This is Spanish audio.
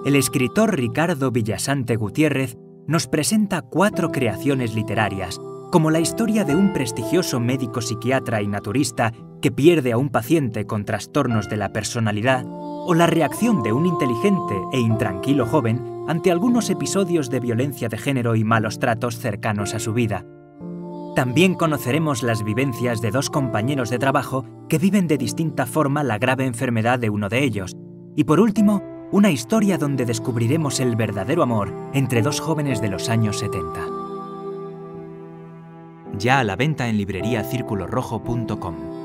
el escritor Ricardo Villasante Gutiérrez nos presenta 4 creaciones literarias, como la historia de un prestigioso médico psiquiatra y naturista que pierde a un paciente con trastornos de la personalidad, o la reacción de un inteligente e intranquilo joven ante algunos episodios de violencia de género y malos tratos cercanos a su vida. También conoceremos las vivencias de 2 compañeros de trabajo que viven de distinta forma la grave enfermedad de uno de ellos. Y por último, una historia donde descubriremos el verdadero amor entre 2 jóvenes de los años 70. Ya a la venta en libreriacirculorrojo.com.